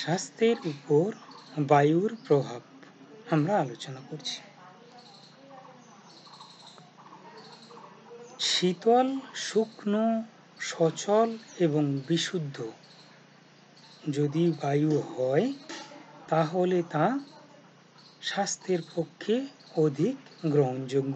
স্বাস্থ্যের উপর বায়ুর প্রভাব আমরা আলোচনা করছি। শীতল, শুকনো, সচল এবং বিশুদ্ধ যদি বায়ু হয় তাহলে তা স্বাস্থ্যের পক্ষে অধিক গ্রহণযোগ্য।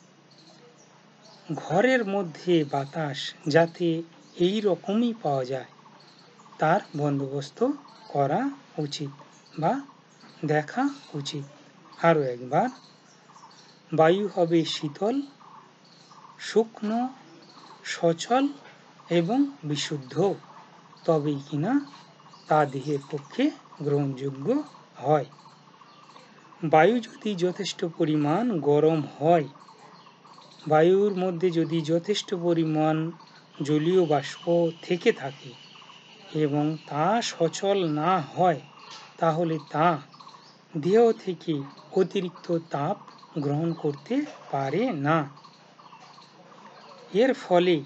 ঘরের মধ্যে বাতাস যাতে এই রকমই পাওয়া যায় তার বন্দোবস্ত করা উচিত বা দেখা উচিত। আরও একবার, বায়ু হবে শীতল, শুকনো, সচল এবং বিশুদ্ধ, তবেই কিনা তা দেহের পক্ষে গ্রহণযোগ্য হয়। বায়ু যদি যথেষ্ট পরিমাণ গরম হয়, বায়ুর মধ্যে যদি যথেষ্ট পরিমাণ জলীয় বাষ্প থেকে থাকে এবং তা সচল না হয়, তাহলে তা দেহ থেকে অতিরিক্ত তাপ গ্রহণ করতে পারে না। এর ফলে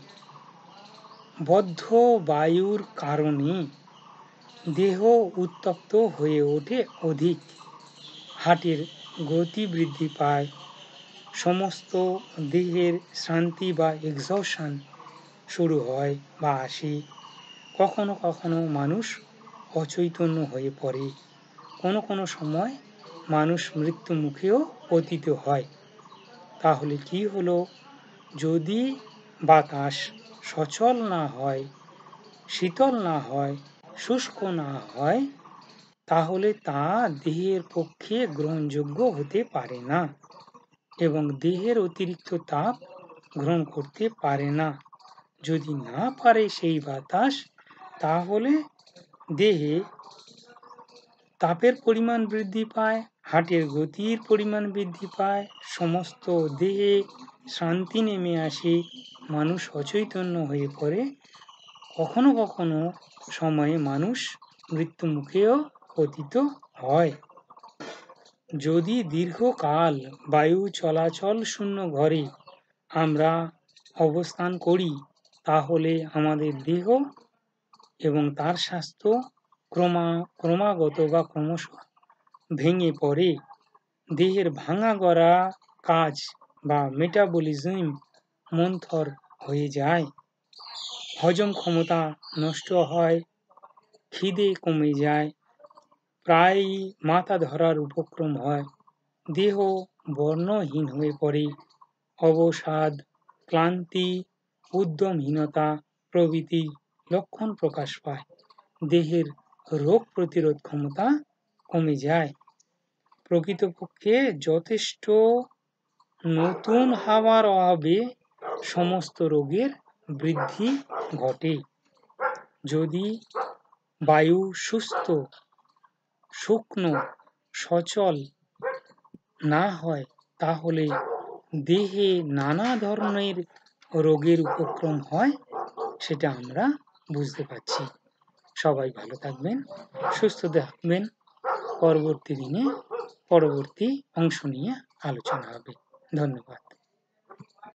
বদ্ধ বায়ুর কারণে দেহ উত্তপ্ত হয়ে ওঠে অধিক, হার্টের গতি বৃদ্ধি পায়, সমস্ত দেহের শ্রান্তি বা এক্সহশন শুরু হয় বা আসে। কখনো কখনো মানুষ অচৈতন্য হয়ে পড়ে, কোনো কোনো সময় মানুষ মৃত্যু মুখেও পতিত হয়। তাহলে কি হলো? যদি বাতাস সচল না হয়, শীতল না হয়, শুষ্ক না হয়, তাহলে তা দেহের পক্ষে গ্রহণযোগ্য হতে পারে না এবং দেহের অতিরিক্ত তাপ গ্রহণ করতে পারে না। যদি না পারে সেই বাতাস, তাহলে দেহে তাপের পরিমাণ বৃদ্ধি পায়, হার্টের গতির পরিমাণ বৃদ্ধি পায়, সমস্ত দেহে শ্রান্তি নেমে আসে, মানুষ অচৈতন্য হয়ে পড়ে। কখনো কখনো সময়ে মানুষ মৃত্যু মুখেও পতিত হয়। যদি দীর্ঘকাল বায়ু চলাচল শূন্য ঘরে আমরা অবস্থান করি, তাহলে আমাদের দেহ এবং তার স্বাস্থ্য ক্রমাগত বা ক্রমশ ভেঙে পড়ে। দেহের ভাঙা গড়া কাজ বা মেটাবলিজম মন্থর হয়ে যায়, হজম ক্ষমতা নষ্ট হয়, খিদে কমে যায়, প্রায়ই মাথা ধরার উপক্রম হয়, দেহ বর্ণহীন হয়ে পড়ে, অবসাদ, ক্লান্তি, উদ্যমহীনতা প্রভৃতি লক্ষণ প্রকাশ পায়, দেহের রোগ প্রতিরোধ ক্ষমতা কমে যায়। প্রকৃতপক্ষে যথেষ্ট নতুন হাওয়ার অভাবে সমস্ত রোগের বৃদ্ধি ঘটে। যদি বায়ু সুস্থ, শুকনো, সচল না হয়, তাহলে দেহে নানা ধরনের রোগের উপক্রম হয়, সেটা আমরা বুঝতে পারছি। সবাই ভালো থাকবেন, সুস্থ থাকবেন। পরবর্তী দিনে পরবর্তী অংশ নিয়ে আলোচনা হবে। ধন্যবাদ।